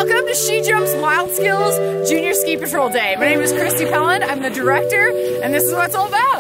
Welcome to SheJumps Wild Skills Junior Ski Patrol Day. My name is Christy Pelland. I'm the director, and this is what it's all about.